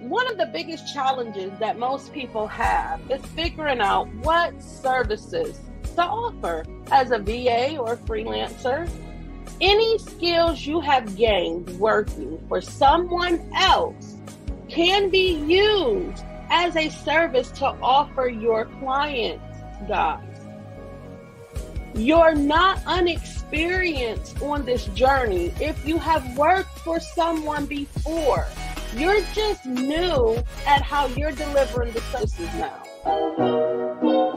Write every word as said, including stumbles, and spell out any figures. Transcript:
One of the biggest challenges that most people have is figuring out what services to offer. As a V A or freelancer, any skills you have gained working for someone else can be used as a service to offer your clients, guys. You're not unexperienced on this journey if you have worked for someone before. You're just new at how you're delivering the services now.